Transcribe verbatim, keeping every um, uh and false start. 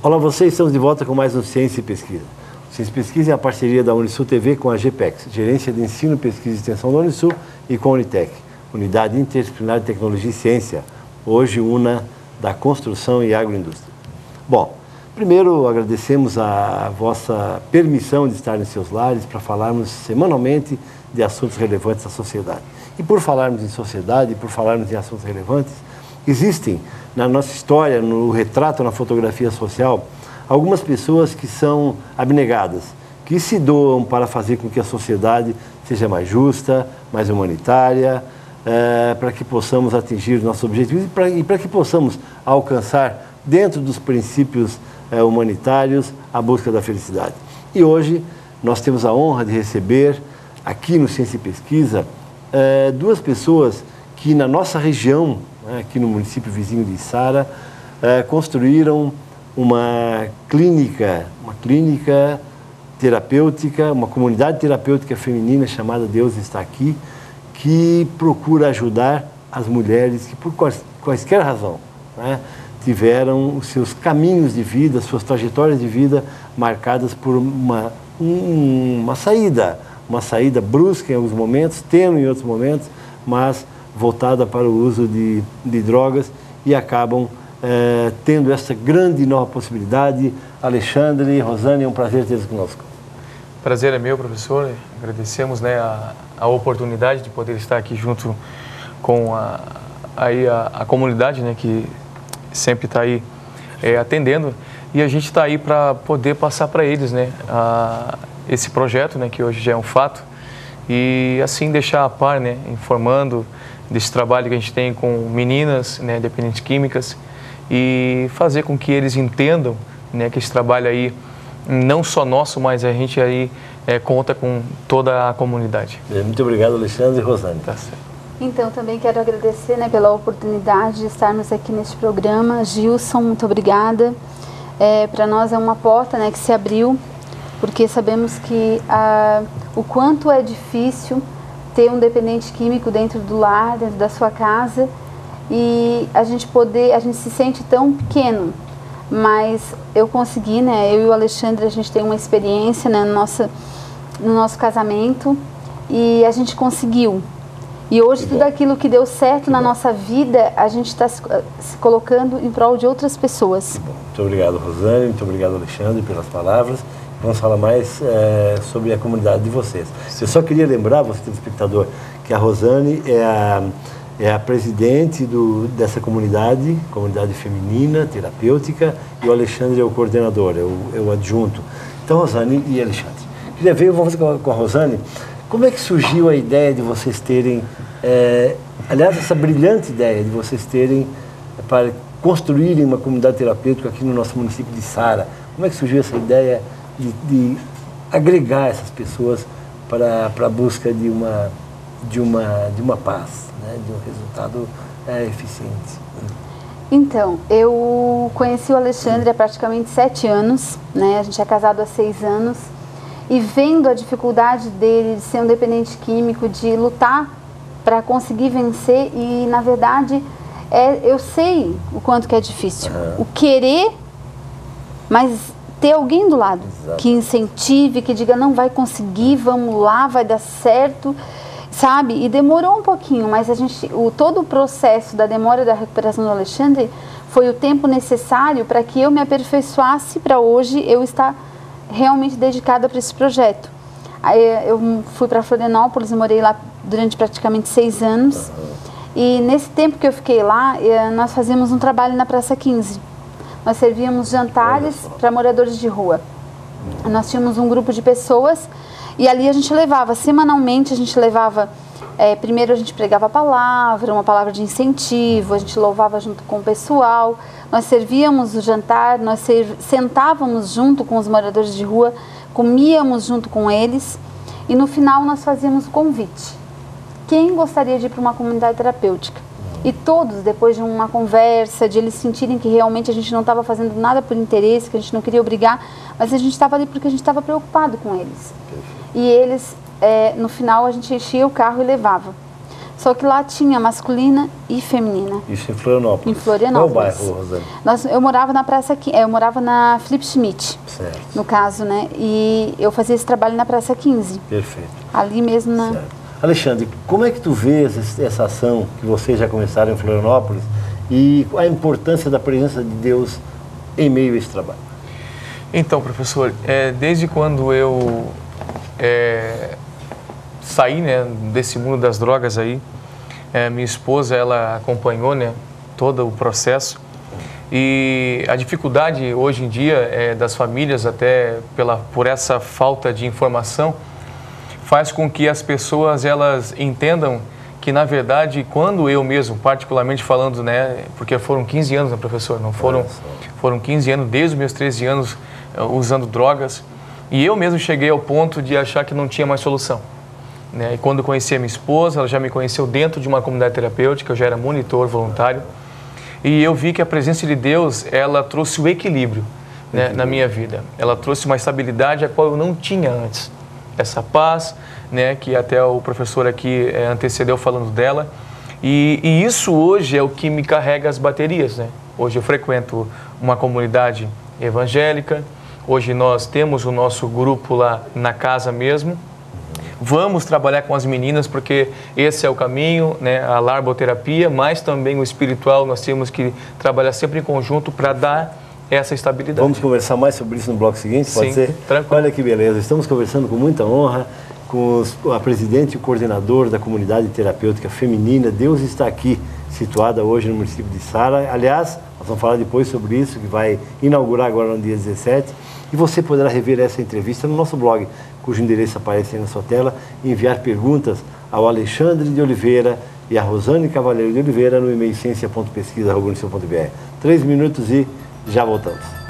Olá a vocês, estamos de volta com mais um Ciência e Pesquisa. O Ciência e Pesquisa é a parceria da Unisul T V com a GPEX, Gerência de Ensino, Pesquisa e Extensão da Unisul, e com a Unitec, Unidade Interdisciplinar de Tecnologia e Ciência, hoje UNA da Construção e Agroindústria. Bom, primeiro agradecemos a vossa permissão de estar em seus lares para falarmos semanalmente de assuntos relevantes à sociedade. E por falarmos em sociedade, por falarmos em assuntos relevantes, existem na nossa história, no retrato, na fotografia social, algumas pessoas que são abnegadas, que se doam para fazer com que a sociedade seja mais justa, mais humanitária, é, para que possamos atingir os nossos objetivos e para, e para que possamos alcançar, dentro dos princípios é, humanitários, a busca da felicidade. E hoje nós temos a honra de receber, aqui no Ciência e Pesquisa, é, duas pessoas que na nossa região, aqui no município vizinho de Içara, eh, construíram uma clínica, uma clínica terapêutica, uma comunidade terapêutica feminina chamada Deus Está Aqui, que procura ajudar as mulheres que, por quais, quaisquer razão, né, tiveram os seus caminhos de vida, suas trajetórias de vida marcadas por uma, um, uma saída, uma saída brusca em alguns momentos, tênue em outros momentos, mas voltada para o uso de, de drogas e acabam eh, tendo essa grande e nova possibilidade. Alexandre e Rosane, é um prazer tê-los conosco. Prazer é meu, professor. Agradecemos, né, a, a oportunidade de poder estar aqui junto com a, aí a, a comunidade, né, que sempre está aí é, atendendo, e a gente está aí para poder passar para eles, né, a, esse projeto, né, que hoje já é um fato, e assim deixar a par, né, informando desse trabalho que a gente tem com meninas, né, dependentes químicas, e fazer com que eles entendam, né, que esse trabalho aí, não só nosso, mas a gente aí é, conta com toda a comunidade. Muito obrigado, Alexandre e Rosane. Tá certo. Então, também quero agradecer, né, pela oportunidade de estarmos aqui neste programa. Gilson, muito obrigada. É, para nós é uma porta, né, que se abriu, porque sabemos que a, o quanto é difícil ter um dependente químico dentro do lar, dentro da sua casa, e a gente poder, a gente se sente tão pequeno, mas eu consegui, né, eu e o Alexandre, a gente tem uma experiência, né, no nosso, no nosso casamento, e a gente conseguiu. E hoje tudo aquilo que deu certo na nossa vida, a gente está se, se colocando em prol de outras pessoas. Muito obrigado, Rosane, muito obrigado, Alexandre, pelas palavras. Vamos falar mais é, sobre a comunidade de vocês. Eu só queria lembrar, você telespectador, que a Rosane é a, é a presidente do, dessa comunidade, comunidade feminina, terapêutica, e o Alexandre é o coordenador, é o, é o adjunto. Então, Rosane e Alexandre, queria ver, vamos com, com a Rosane, como é que surgiu a ideia de vocês terem, é, aliás, essa brilhante ideia de vocês terem, é, para construírem uma comunidade terapêutica aqui no nosso município de Içara? Como é que surgiu essa ideia De, de agregar essas pessoas para, para a busca de uma, de uma, de uma paz, né? De um resultado é, eficiente? Então, eu conheci o Alexandre há praticamente sete anos, né? A gente é casado há seis anos, e vendo a dificuldade dele de ser um dependente químico, de lutar para conseguir vencer, e na verdade é, eu sei o quanto que é difícil, uhum. O querer, mas ter alguém do lado, exato, que incentive, que diga, não, vai conseguir, vamos lá, vai dar certo, sabe? E demorou um pouquinho, mas a gente, o, todo o processo da demora da recuperação do Alexandre foi o tempo necessário para que eu me aperfeiçoasse para hoje eu estar realmente dedicada para esse projeto. Aí eu fui para Florianópolis e morei lá durante praticamente seis anos, uhum. E nesse tempo que eu fiquei lá, nós fazíamos um trabalho na Praça quinze. Nós servíamos jantares para moradores de rua. Nós tínhamos um grupo de pessoas e ali a gente levava, semanalmente a gente levava, é, primeiro a gente pregava a palavra, uma palavra de incentivo, a gente louvava junto com o pessoal, nós servíamos o jantar, nós sentávamos junto com os moradores de rua, comíamos junto com eles e no final nós fazíamos o convite. Quem gostaria de ir para uma comunidade terapêutica? E todos, depois de uma conversa, de eles sentirem que realmente a gente não estava fazendo nada por interesse, que a gente não queria obrigar, mas a gente estava ali porque a gente estava preocupado com eles. E eles, é, no final, a gente enchia o carro e levava. Só que lá tinha masculina e feminina. Isso em Florianópolis. Em Florianópolis. Qual bairro, Rosane? Nós, eu morava na Praça quinze, eu morava na Felipe Schmidt, Certo. no caso, né? E eu fazia esse trabalho na Praça quinze. Perfeito. Ali mesmo na... Certo. Alexandre, como é que tu vês essa, essa ação que vocês já começaram em Florianópolis e a importância da presença de Deus em meio a esse trabalho? Então, professor, é, desde quando eu é, saí, né, desse mundo das drogas aí, é, minha esposa, ela acompanhou, né, todo o processo, e a dificuldade hoje em dia é, das famílias, até pela, por essa falta de informação, faz com que as pessoas elas entendam que, na verdade, quando eu mesmo, particularmente falando, né, porque foram quinze anos, né, professor, não foram, foram quinze anos, desde os meus treze anos, usando drogas, e eu mesmo cheguei ao ponto de achar que não tinha mais solução. Né? E quando eu conheci a minha esposa, ela já me conheceu dentro de uma comunidade terapêutica, eu já era monitor voluntário, e eu vi que a presença de Deus, ela trouxe o equilíbrio, né, na minha vida. Ela trouxe uma estabilidade a qual eu não tinha antes. Essa paz, né, que até o professor aqui é, antecedeu falando dela, e, e isso hoje é o que me carrega as baterias. Né? Hoje eu frequento uma comunidade evangélica. Hoje nós temos o nosso grupo lá na casa mesmo. Vamos trabalhar com as meninas porque esse é o caminho, né? A larboterapia, mas também o espiritual. Nós temos que trabalhar sempre em conjunto para dar essa estabilidade. Vamos conversar mais sobre isso no bloco seguinte, pode Sim, ser? tranquilo. Olha que beleza, estamos conversando com muita honra com os, a presidente e o coordenador da comunidade terapêutica feminina. Deus está aqui, situada hoje no município de Sara. Aliás, nós vamos falar depois sobre isso, que vai inaugurar agora no dia dezessete. E você poderá rever essa entrevista no nosso blog, cujo endereço aparece aí na sua tela, e enviar perguntas ao Alexandre de Oliveira e a Rosane Cavaleiro de Oliveira no e-mail ciência ponto pesquisa arroba unicef ponto br. Três minutos e já voltamos.